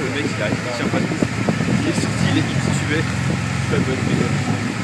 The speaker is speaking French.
le mec il tient pas de ouf. Il est sorti, il tuait. Très bonne vidéo.